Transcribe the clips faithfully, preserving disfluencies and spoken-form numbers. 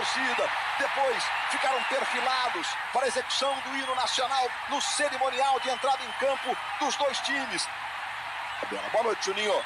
torcida. Depois ficaram perfilados para a execução do hino nacional no cerimonial de entrada em campo dos dois times. Boa noite, Juninho.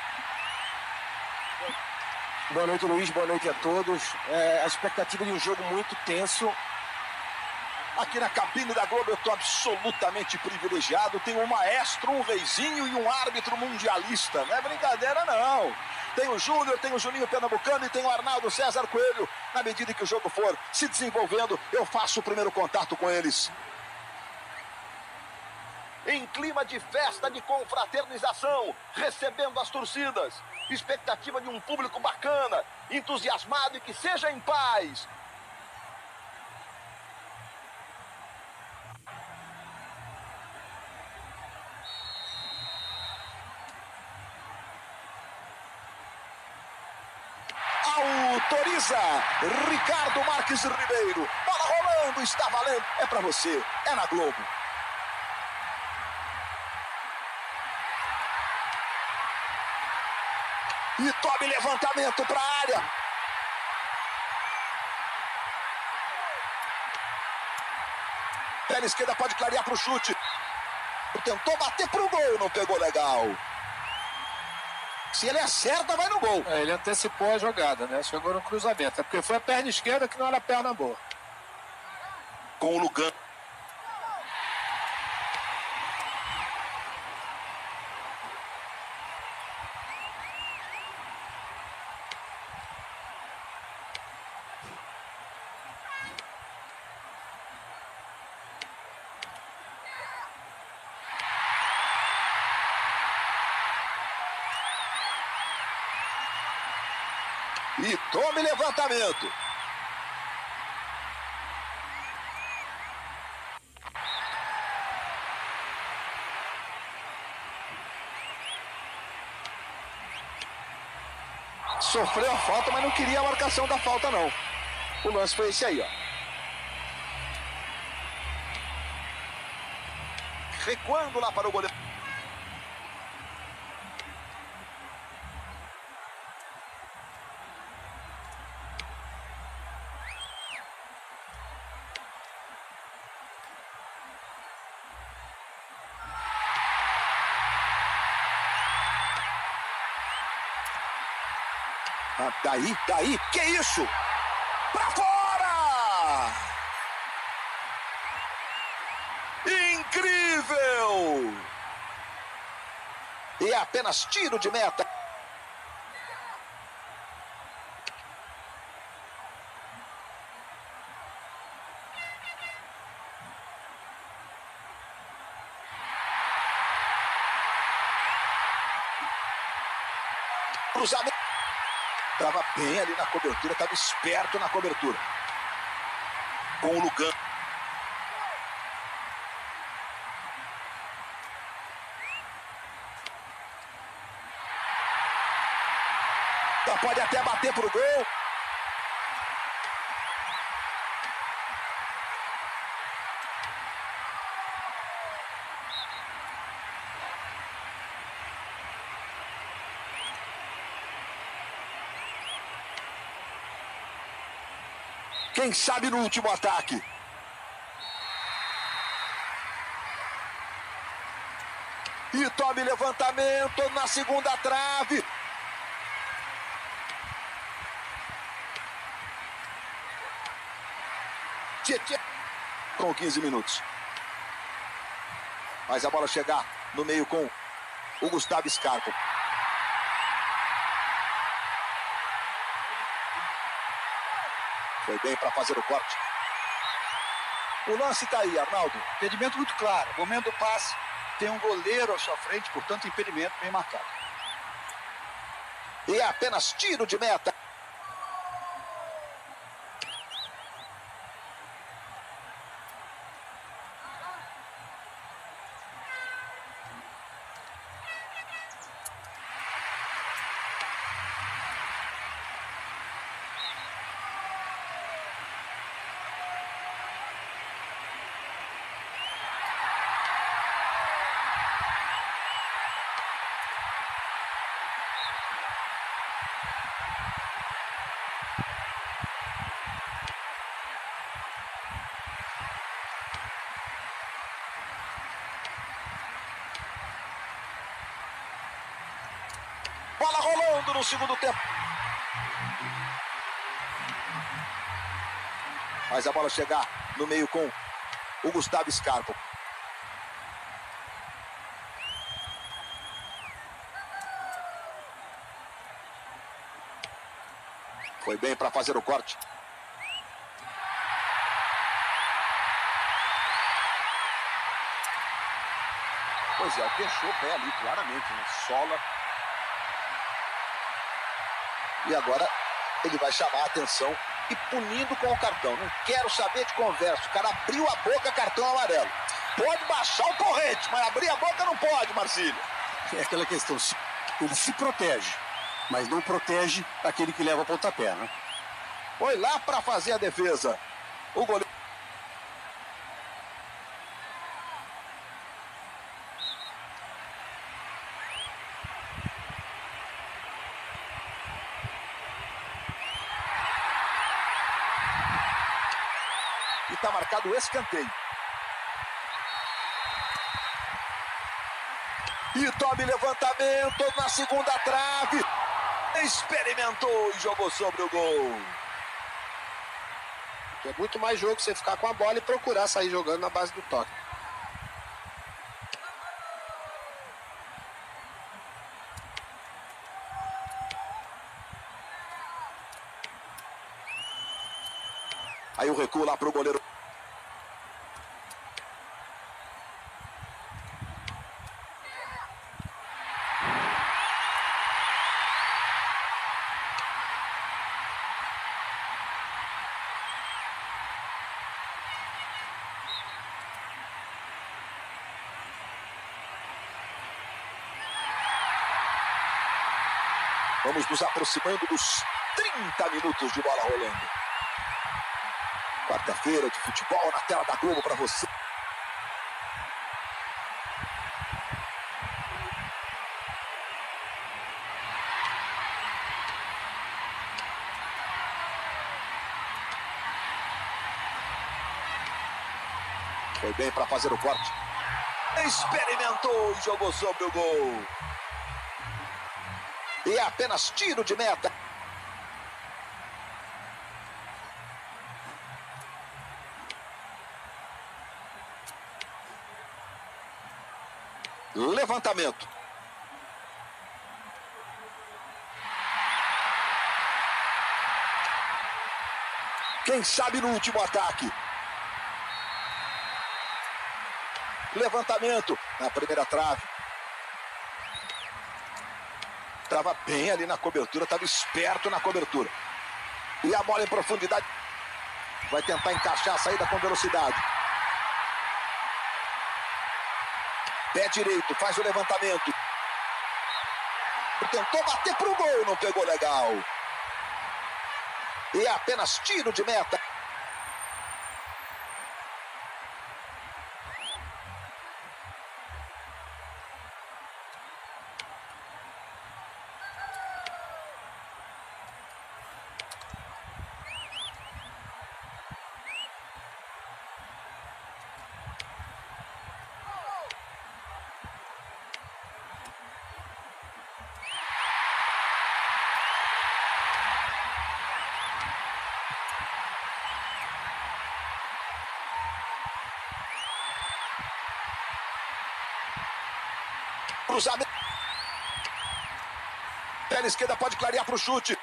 Boa noite, Luiz. Boa noite a todos. É, a expectativa de um jogo muito tenso. Aqui na cabine da Globo eu estou absolutamente privilegiado. Tem um maestro, um reizinho e um árbitro mundialista. Não é brincadeira, não. Tem o Júnior, tem o Juninho Pernambucano e tem o Arnaldo César Coelho. Na medida que o jogo for se desenvolvendo, eu faço o primeiro contato com eles. Em clima de festa, de confraternização, recebendo as torcidas. Expectativa de um público bacana, entusiasmado e que seja em paz. Autoriza Ricardo Marques Ribeiro. Bola rolando, está valendo. É pra você, é na Globo. E tome levantamento para a área. Pé esquerda pode clarear para o chute. Tentou bater para o gol, não pegou legal. Se ele acerta, vai no gol. É, ele antecipou a jogada, né? Chegou no cruzamento. É porque foi a perna esquerda que não era a perna boa. Com o Lugano. E tome levantamento. Sofreu a falta, mas não queria a marcação da falta, não. O lance foi esse aí, ó. Recuando lá para o goleiro. Ah, daí, daí, que isso? Pra fora! Incrível! E é apenas tiro de meta. Cruzamento. Estava bem ali na cobertura, estava esperto na cobertura. Com o Lugano. Então pode até bater pro gol. Quem sabe no último ataque. E tome levantamento na segunda trave. Tietê. Com quinze minutos. Mas a bola chegar no meio com o Gustavo Scarpa. Foi bem para fazer o corte. O lance está aí, Arnaldo. Impedimento muito claro. Momento do passe, tem um goleiro à sua frente, portanto, impedimento bem marcado. E é apenas tiro de meta. Tudo no segundo tempo. Faz a bola chegar no meio com o Gustavo Scarpa. Foi bem para fazer o corte. Pois é, deixou o pé ali, claramente, né? Sola. E agora ele vai chamar a atenção e punindo com o cartão. Não quero saber de conversa. O cara abriu a boca, cartão amarelo. Pode baixar o porrete, mas abrir a boca não pode, Marcílio. É aquela questão, ele se protege, mas não protege aquele que leva pontapé, né? Foi lá para fazer a defesa. O goleiro. E está marcado o escanteio. E tome levantamento na segunda trave. Experimentou e jogou sobre o gol. É muito mais jogo você ficar com a bola e procurar sair jogando na base do toque. Aí o recuo lá para o goleiro. Vamos nos aproximando dos trinta minutos de bola rolando. Quarta-feira de futebol na tela da Globo para você. Foi bem para fazer o corte. Experimentou e jogou sobre o gol. E é apenas tiro de meta. Levantamento. Quem sabe no último ataque. Levantamento na primeira trave. Estava bem ali na cobertura, estava esperto na cobertura. E a bola em profundidade. Vai tentar encaixar a saída com velocidade. Pé direito, faz o levantamento. Tentou bater pro gol, não pegou legal. E é apenas tiro de meta. Cruzamento. Pela esquerda pode clarear para o chute.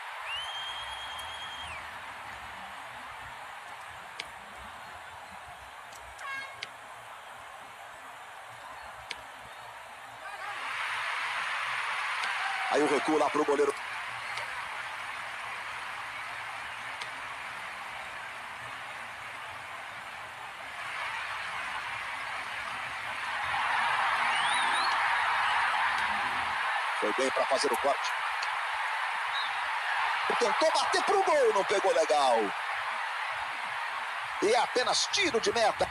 Aí o recuo lá para o goleiro. Foi bem para fazer o corte. Tentou bater pro gol, não pegou legal. E é apenas tiro de meta.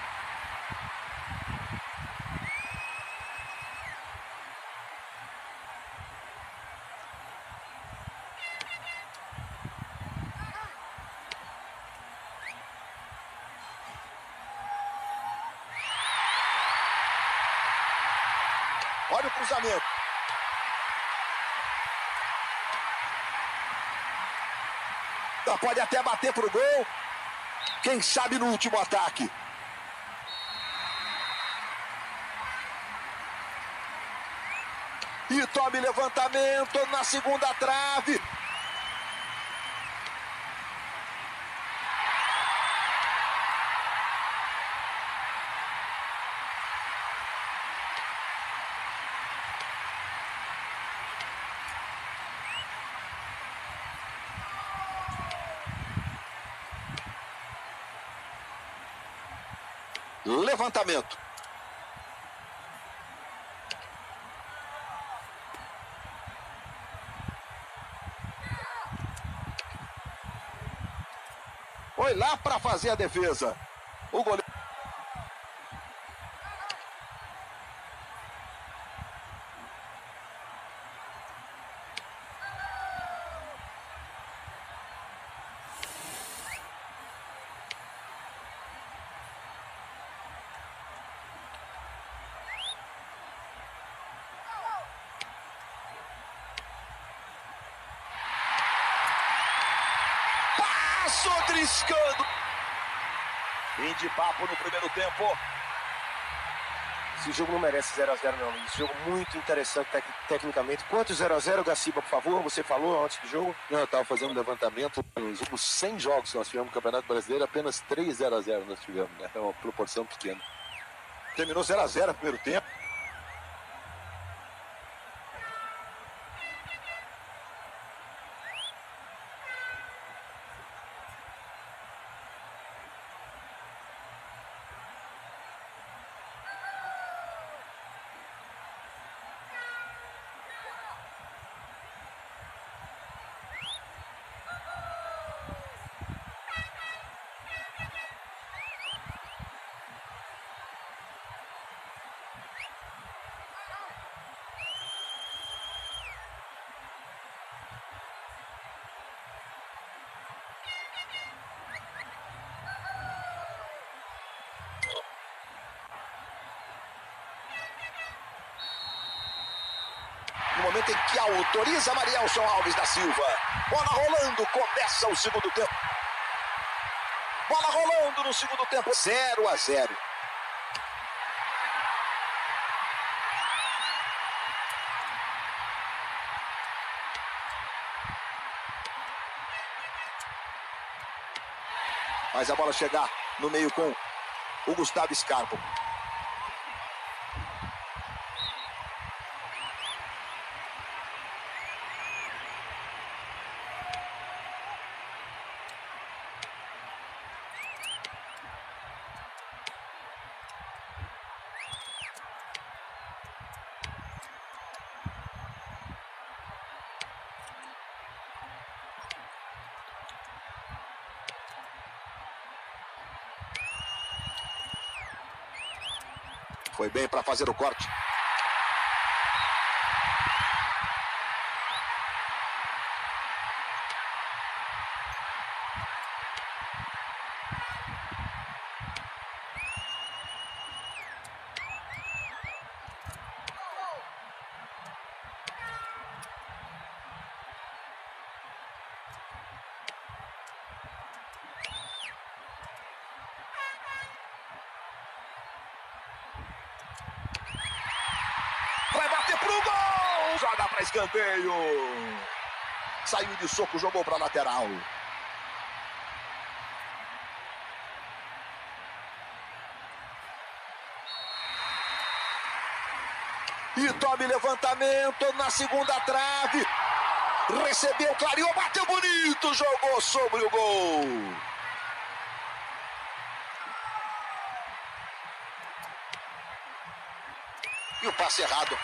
Olha o cruzamento. Pode até bater pro gol. Quem sabe no último ataque. E tome levantamento na segunda trave. Levantamento. Foi lá para fazer a defesa. O goleiro. Passou triscando. Fim de papo no primeiro tempo. Esse jogo não merece zero a zero não, Luiz. Jogo muito interessante tec tecnicamente. Quanto zero a zero, Gaciba, por favor? Você falou antes do jogo? Não, eu estava fazendo um levantamento. Nos últimos cem jogos que nós tivemos no Campeonato Brasileiro, apenas três zero a zero nós tivemos, né? É uma proporção pequena. Terminou zero a zero no primeiro tempo. No momento em que autoriza Marielson Alves da Silva. Bola rolando, começa o segundo tempo. Bola rolando no segundo tempo, zero a zero. Mas a bola chegar no meio com o Gustavo Scarpa. Foi bem para fazer o corte. Vai bater pro gol! Joga para escanteio. Saiu de soco, jogou para lateral. E tome levantamento na segunda trave. Recebeu, clareou, bateu bonito, jogou sobre o gol. E o passe errado.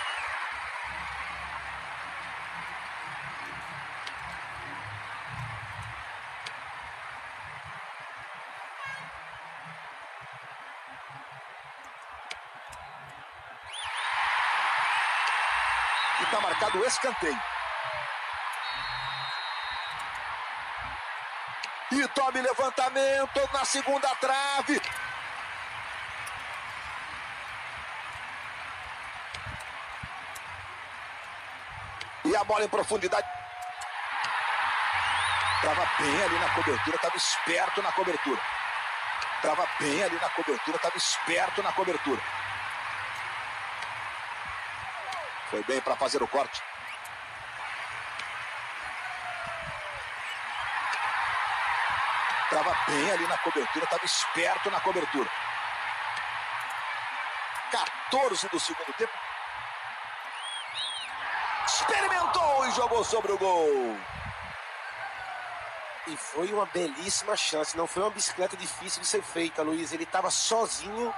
E está marcado o escanteio. E tome levantamento na segunda trave. E a bola em profundidade. Tava bem ali na cobertura, tava esperto na cobertura. Tava bem ali na cobertura, tava esperto na cobertura. Foi bem para fazer o corte. Tava bem ali na cobertura, tava esperto na cobertura. quatorze do segundo tempo. Experimentou e jogou sobre o gol. E foi uma belíssima chance. Não foi uma bicicleta difícil de ser feita, Luiz. Ele estava sozinho.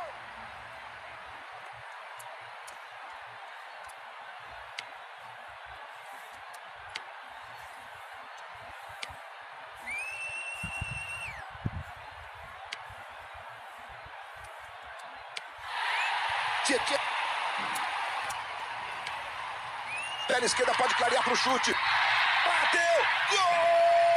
Tietê. Pela esquerda pode clarear para o chute. Bateu! Gol!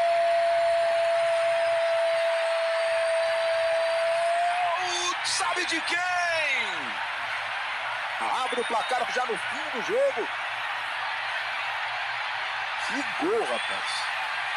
Sabe de quem? Abre o placar já no fim do jogo. Que gol, rapaz.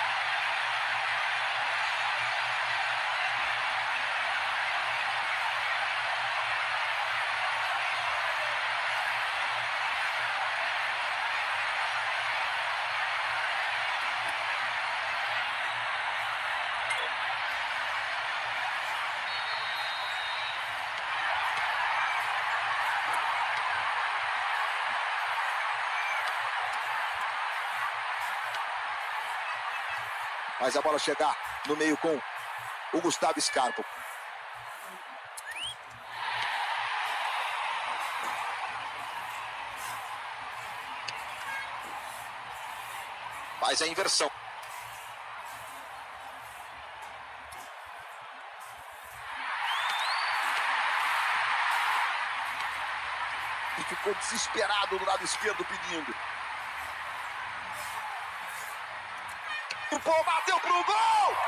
Mas a bola chegar no meio com o Gustavo Scarpa. Faz a inversão. E ficou desesperado do lado esquerdo pedindo. O Pô bateu pro gol!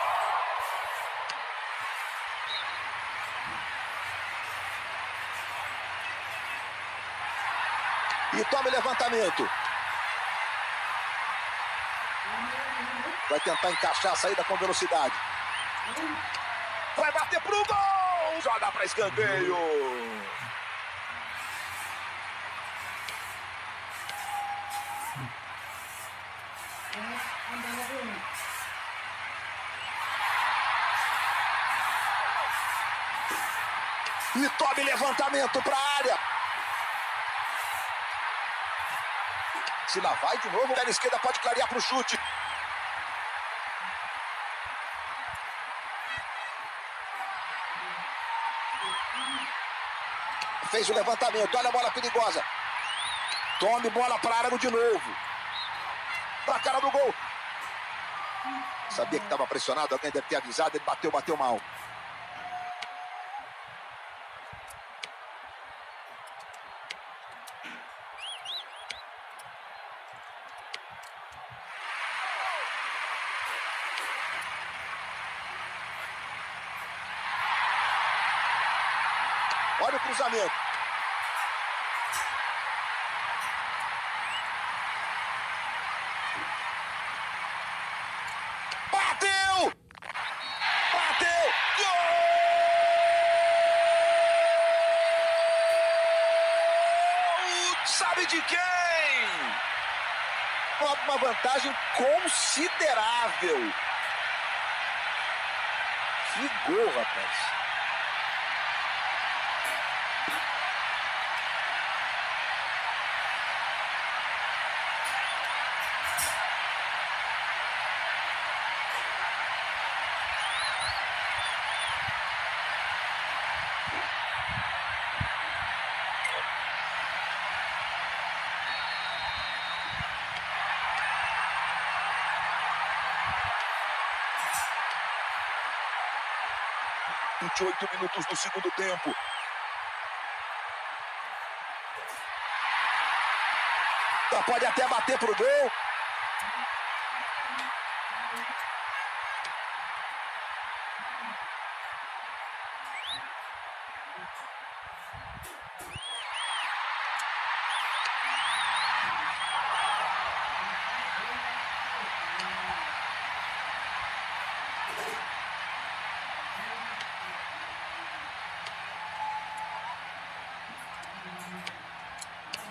E toma levantamento. Vai tentar encaixar a saída com velocidade. Vai bater pro gol! Joga para escanteio. E tome levantamento para a área. Se lá vai de novo, pela esquerda pode clarear para o chute. Fez o levantamento, olha a bola perigosa. Tome bola para a área de novo. Para a cara do gol. Sabia que estava pressionado, alguém deve ter avisado, ele bateu, bateu mal. Olha o cruzamento. Bateu! Bateu! Gol! Sabe de quem? Uma vantagem considerável. Que gol, rapaz. vinte e oito minutos do segundo tempo. Pode até bater pro gol.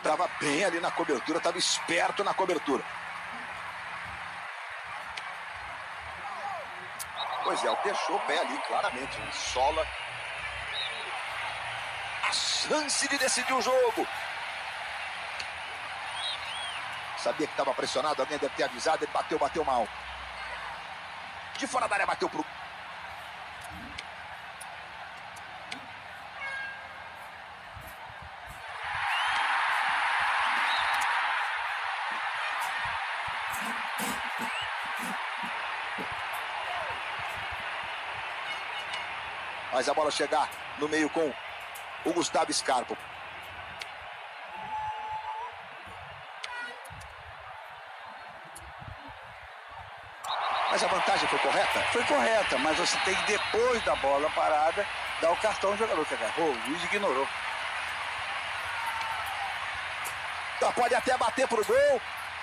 Estava bem ali na cobertura, estava esperto na cobertura. Pois é, deixou o pé ali, claramente. Né? Sola. A chance de decidir o jogo. Sabia que estava pressionado, alguém deve ter avisado, ele bateu, bateu mal. De fora da área, bateu pro... Mas a bola chegar no meio com o Gustavo Scarpa. Mas a vantagem foi correta? Foi correta, mas você tem que, depois da bola parada, dar o cartão ao jogador que agarrou. O juiz ignorou. Então pode até bater pro gol.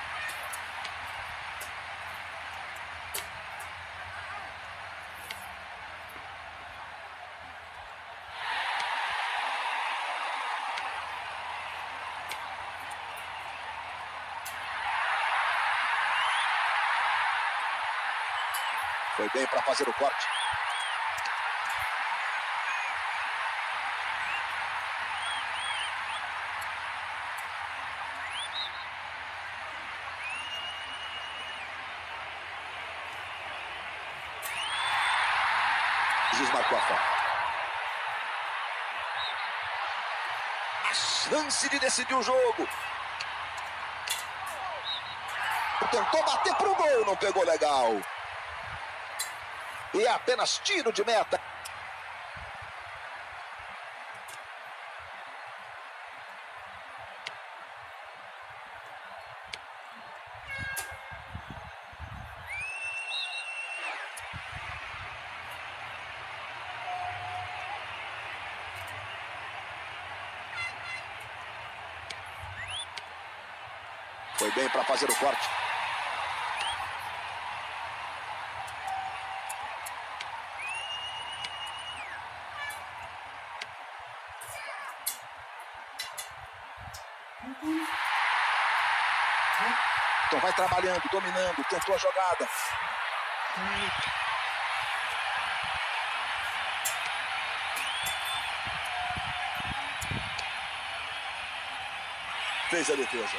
Foi bem para fazer o corte. O juiz marcou a falta. A chance de decidir o jogo. Tentou bater pro gol, não pegou legal. E é apenas tiro de meta. Foi bem para fazer o corte. Então vai trabalhando, dominando, tentou a jogada. Fez a defesa.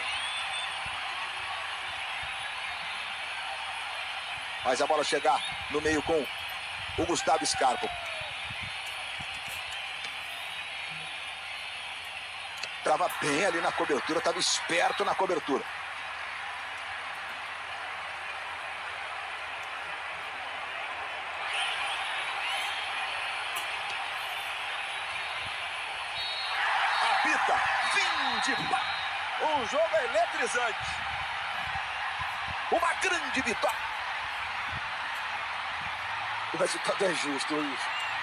Mas a bola chegar no meio com o Gustavo Scarpa. Estava bem ali na cobertura, estava esperto na cobertura. Apita, fim de... Um jogo eletrizante. Uma grande vitória. O resultado é justo, Luiz.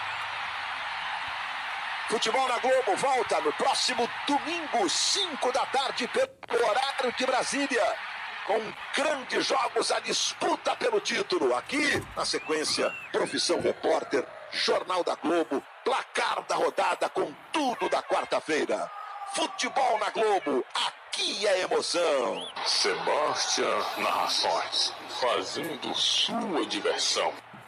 Futebol na Globo volta no próximo domingo, cinco da tarde, pelo horário de Brasília. Com grandes jogos, a disputa pelo título. Aqui, na sequência, Profissão Repórter, Jornal da Globo, placar da rodada com tudo da quarta-feira. Futebol na Globo, aqui é emoção. Sebastião Narrações, fazendo sua diversão.